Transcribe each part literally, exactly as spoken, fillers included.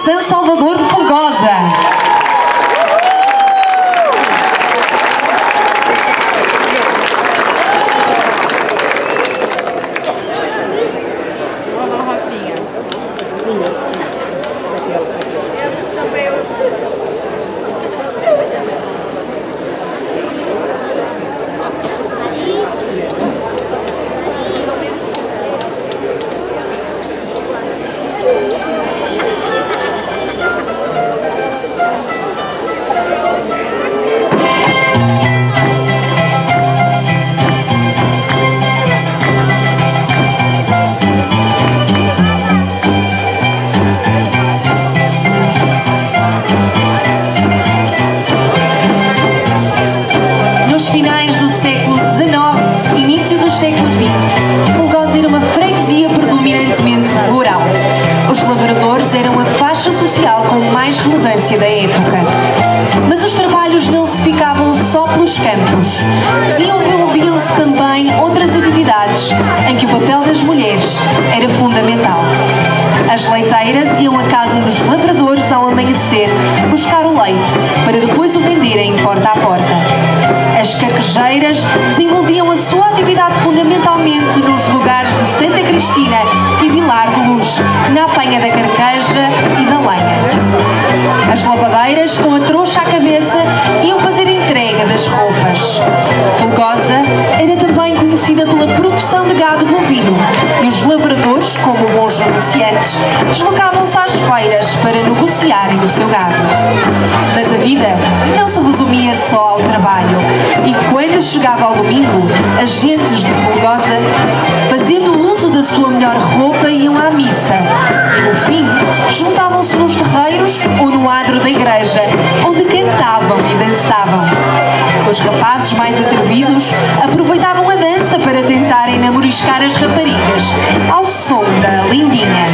São Salvador de Folgosa. Da época. Mas os trabalhos não se ficavam só pelos campos. Desenvolviam-se também outras atividades em que o papel das mulheres era fundamental. As leiteiras iam à casa dos lavradores ao amanhecer buscar o leite para depois o venderem porta a porta. As carquejeiras desenvolviam a sua atividade fundamentalmente nos lugares de Santa Cristina e Vilar de Luz, na apanha da carqueja e da lenha. As lavadeiras, com a trouxa à cabeça, iam fazer entrega das roupas. Folgosa era também conhecida pela produção de gado bovino e os lavradores, como bons negociantes, deslocavam-se às feiras para negociarem o seu gado. Mas a vida não se resumia só ao trabalho e quando chegava ao domingo, as gentes de Folgosa, fazendo uso da sua melhor roupa, iam à missa e, no fim, juntavam-se nos terreiros ou no adro da igreja, onde cantavam e dançavam. Os rapazes mais atrevidos aproveitavam a dança para tentarem namoriscar as raparigas ao som da lindinha.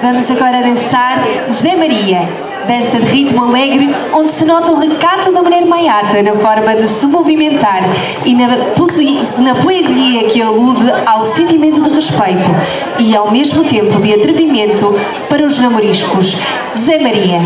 Vamos agora dançar Zé Maria, dança de ritmo alegre, onde se nota o recato da mulher maiata na forma de se movimentar e na, na poesia que alude ao sentimento de respeito e ao mesmo tempo de atrevimento para os namoriscos. Zé Maria.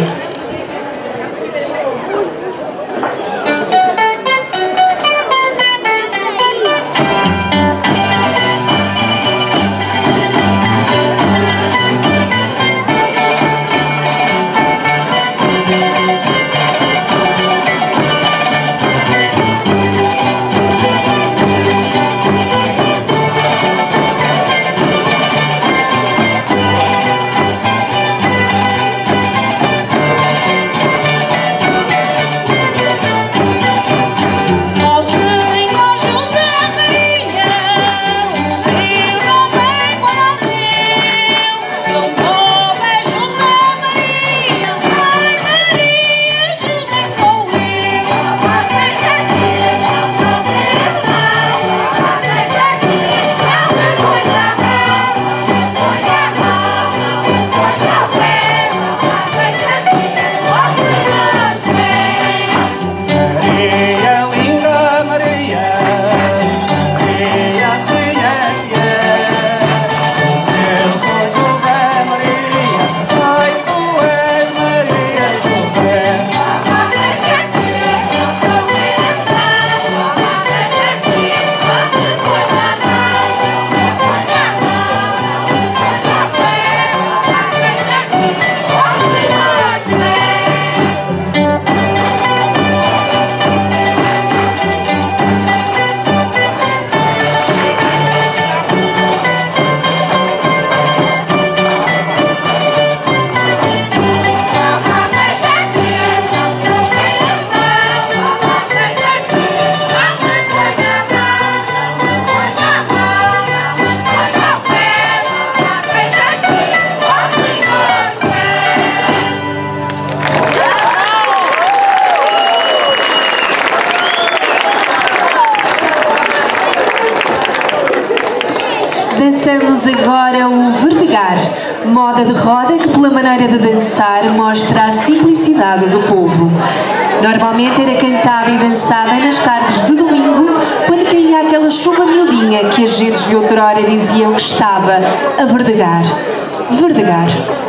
Dançamos agora o verdegar, moda de roda que pela maneira de dançar mostra a simplicidade do povo. Normalmente era cantada e dançada nas tardes de domingo, quando caía aquela chuva miudinha que as gentes de outrora diziam que estava a verdegar. Verdegar.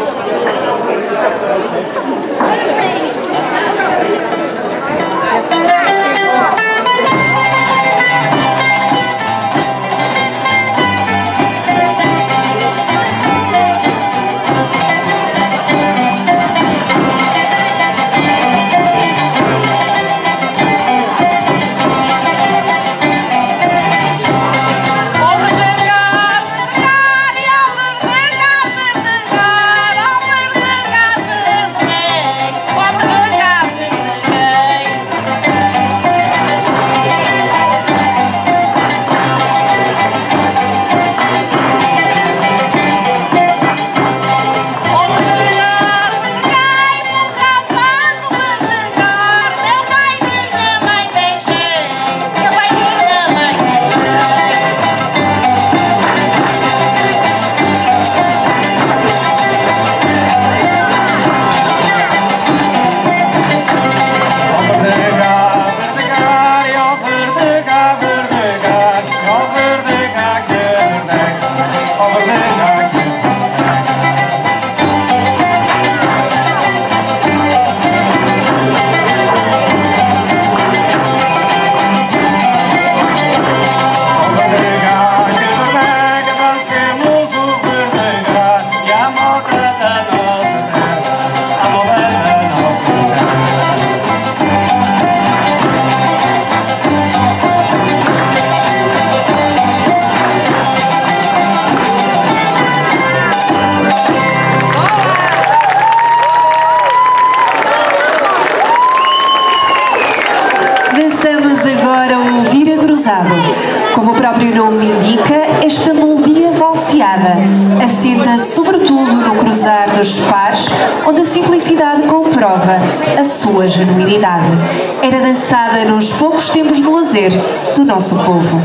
Como o próprio nome indica, esta melodia valseada assenta sobretudo no cruzar dos pares, onde a simplicidade comprova a sua genuinidade. Era dançada nos poucos tempos de lazer do nosso povo.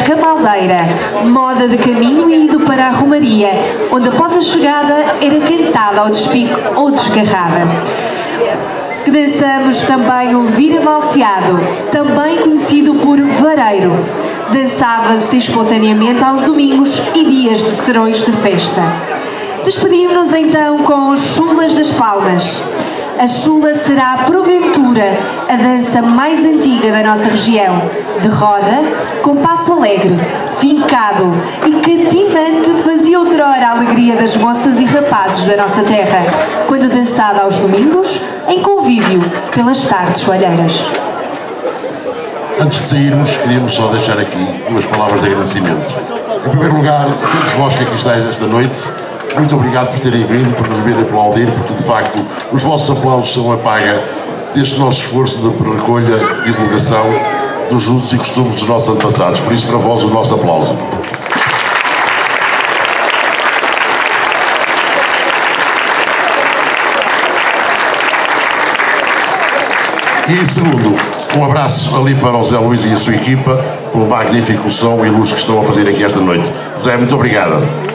ramaldeira, moda de caminho e ido para a romaria, onde após a chegada era cantada ao despico ou desgarrada. Dançamos também o vira-valseado, também conhecido por vareiro. Dançava-se espontaneamente aos domingos e dias de serões de festa. Despedimos-nos então com os chulas das palmas. A chula será, porventura, a dança mais antiga da nossa região, de roda, com passo alegre, fincado e cativante, fazia outrora a alegria das moças e rapazes da nossa terra, quando dançada aos domingos, em convívio pelas tardes soalheiras. Antes de sairmos, queríamos só deixar aqui duas palavras de agradecimento. Em primeiro lugar, a todos vós que aqui estáis esta noite, muito obrigado por terem vindo, por nos verem aplaudir, porque de facto os vossos aplausos são a paga deste nosso esforço de recolha e divulgação dos usos e costumes dos nossos antepassados. Por isso, para vós, o nosso aplauso. E segundo, um abraço ali para o Zé Luís e a sua equipa, pelo magnífico som e luz que estão a fazer aqui esta noite. Zé, muito obrigado.